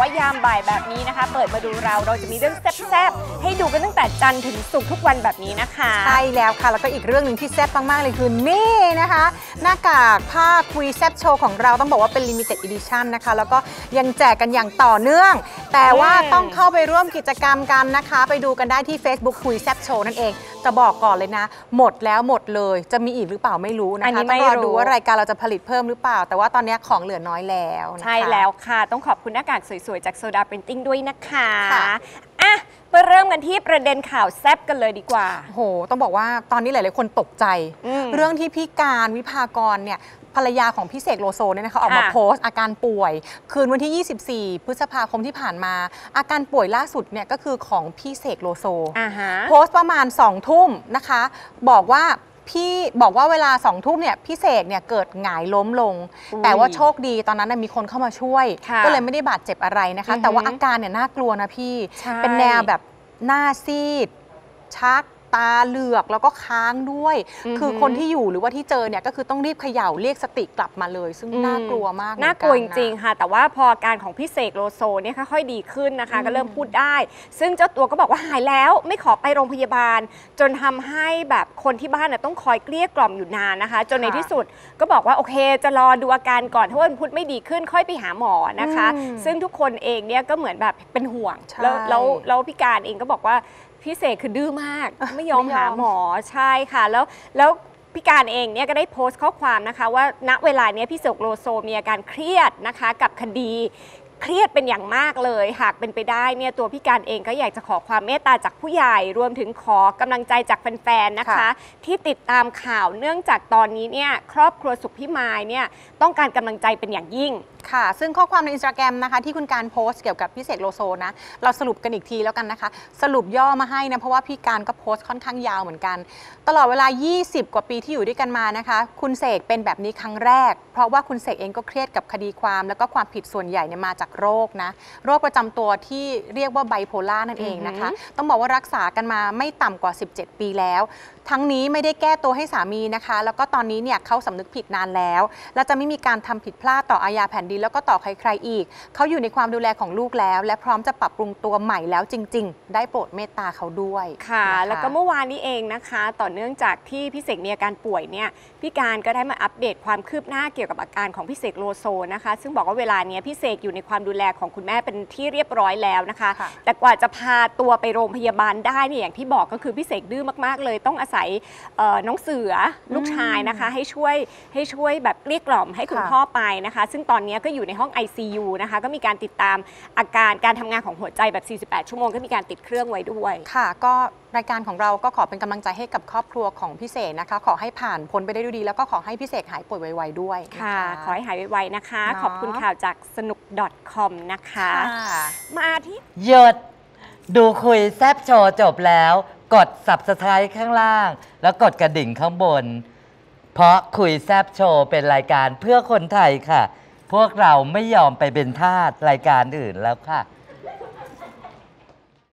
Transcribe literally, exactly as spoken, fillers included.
ยามบ่ายแบบนี้นะคะเปิดมาดูเราเราจะมีเรื่องแซ่บๆให้ดูกันตั้งแต่จันทร์ถึงศุกร์ทุกวันแบบนี้นะคะใช่แล้วค่ะแล้วก็อีกเรื่องหนึ่งที่แซ่บมากๆเลยคือนี่นะคะหน้ากากผ้าคุยแซ่บโชว์ของเราต้องบอกว่าเป็น Limited Edition นะคะแล้วก็ยังแจกกันอย่างต่อเนื่องแต่ว่าต้องเข้าไปร่วมกิจกรรมกันนะคะไปดูกันได้ที่ Facebook คุยแซ่บโชว์นั่นเองจะบอกก่อนเลยนะหมดแล้วหมดเลยจะมีอีกหรือเปล่าไม่รู้นะคะต้องรอดูว่ารายการเราจะผลิตเพิ่มหรือเปล่าแต่ว่าตอนนี้ของเหลือน้อยแล้วนะคะใช่แล้วค่ะต้องขอบคุณหน้ากากสวยๆจากโซดาปรินติ้งด้วยนะคะอ่ะไปเริ่มกันที่ประเด็นข่าวแซ่บกันเลยดีกว่าโหต้องบอกว่าตอนนี้หลายๆคนตกใจเรื่องที่พี่การวิภากรเนี่ยภรรยาของพี่เสกโลโซเนี่ยนะคะออกมาโพสต์อาการป่วยคืนวันที่ ยี่สิบสี่ พฤษภาคมที่ผ่านมาอาการป่วยล่าสุดเนี่ยก็คือของพี่เสกโลโซโพสต์ประมาณสองทุ่มนะคะบอกว่าพี่บอกว่าเวลาสองทุ่มเนี่ยพี่เสกเนี่ยเกิดหงายล้มลงแต่ว่าโชคดีตอนนั้นมีคนเข้ามาช่วยก็เลยไม่ได้บาดเจ็บอะไรนะคะแต่ว่าอาการเนี่ยน่ากลัวนะพี่เป็นแนวแบบหน้าซีดชักตาเหลือกแล้วก็ค้างด้วยคือคนที่อยู่หรือว่าที่เจอเนี่ยก็คือต้องรีบเขย่าเรียกสติกลับมาเลยซึ่งน่ากลัวมากน่ากลัวจริงๆค่ะแต่ว่าพออาการของพี่เสกโลโซเนี่ยค่อยๆดีขึ้นนะคะก็เริ่มพูดได้ซึ่งเจ้าตัวก็บอกว่าหายแล้วไม่ขอไปโรงพยาบาลจนทำให้แบบคนที่บ้านต้องคอยเกลี้ยกล่อมอยู่นานนะคะจนในที่สุดก็บอกว่าโอเคจะรอดูอาการก่อนถ้าวันพุธไม่ดีขึ้นค่อยไปหาหมอนะคะซึ่งทุกคนเองเนี่ยก็เหมือนแบบเป็นห่วงแล้วแล้วพี่การเองก็บอกว่าพี่เสกคือดื้อมากไม่ยอมหาหมอใช่ค่ะแล้วแล้วพี่การเองเนี่ยก็ได้โพสต์ข้อความนะคะว่าณเวลานี้พี่เสกโลโซมีอาการเครียดนะคะกับคดีเครียดเป็นอย่างมากเลยหากเป็นไปได้เนี่ยตัวพี่การเองก็อยากจะขอความเมตตาจากผู้ใหญ่รวมถึงขอกำลังใจจากแฟนๆนะคะที่ติดตามข่าวเนื่องจากตอนนี้เนี่ยครอบครัวสุขพิมายเนี่ยต้องการกำลังใจเป็นอย่างยิ่งค่ะซึ่งข้อความในอินสตาแกรมนะคะที่คุณการโพสต์เกี่ยวกับพี่เสกโลโซนะเราสรุปกันอีกทีแล้วกันนะคะสรุปย่อมาให้นะเพราะว่าพี่การก็โพสต์ค่อนข้างยาวเหมือนกันตลอดเวลายี่สิบกว่าปีที่อยู่ด้วยกันมานะคะคุณเสกเป็นแบบนี้ครั้งแรกเพราะว่าคุณเสกเองก็เครียดกับคดีความแล้วก็ความผิดส่วนใหญ่เนี่ยมาจากโรคนะโรคประจำตัวที่เรียกว่าไบโพล่านั่นเองนะคะต้องบอกว่ารักษากันมาไม่ต่ำกว่าสิบเจ็ดปีแล้วทั้งนี้ไม่ได้แก้ตัวให้สามีนะคะแล้วก็ตอนนี้เนี่ยเขาสำนึกผิดนานแล้วและจะไม่มีการทำผิดพลาดต่ออาญาแผ่นดินแล้วก็ต่อใครๆอีกเขาอยู่ในความดูแลของลูกแล้วและพร้อมจะปรับปรุงตัวใหม่แล้วจริงๆได้โปรดเมตตาเขาด้วยค่ะแล้วก็เมื่อวานนี้เองนะคะต่อเนื่องจากที่พี่เสกมีอาการป่วยเนี่ยพี่การก็ได้มาอัปเดตความคืบหน้าเกี่ยวกับอาการของพี่เสกโลโซนะคะซึ่งบอกว่าเวลาเนี้ยพี่เสกอยู่ในความดูแลของคุณแม่เป็นที่เรียบร้อยแล้วนะคะแต่กว่าจะพาตัวไปโรงพยาบาลได้เนี่ยอย่างที่บอกก็คือพี่เสกดื้อมากๆเลยต้องอาศัยน้องเสือลูกชายนะคะให้ช่วยให้ช่วยแบบเกลี้ยกล่อมให้คุณพ่อไปนะคะซึ่งตอนนี้ก็อยู่ในห้อง ไอ ซี ยู นะคะก็มีการติดตามอาการการทำงานของหัวใจแบบสี่สิบแปดชั่วโมงก็มีการติดเครื่องไว้ด้วยค่ะก็รายการของเราก็ขอเป็นกำลังใจให้กับครอบครัวของพี่เสกนะคะขอให้ผ่านพ้นไปได้ด้วยดีแล้วก็ขอให้พี่เสกหายป่วยไวๆด้วยค่ะขอให้หายไวๆนะคะขอบคุณข่าวจากสนุก .com นะคะมาที่หยดดูคุยแซบโชว์จบแล้วกด ซับสไครบ์ ข้างล่างแล้วกดกระดิ่งข้างบนเพราะคุยแซบโชว์เป็นรายการเพื่อคนไทยค่ะพวกเราไม่ยอมไปเป็นทาสรายการอื่นแล้วค่ะ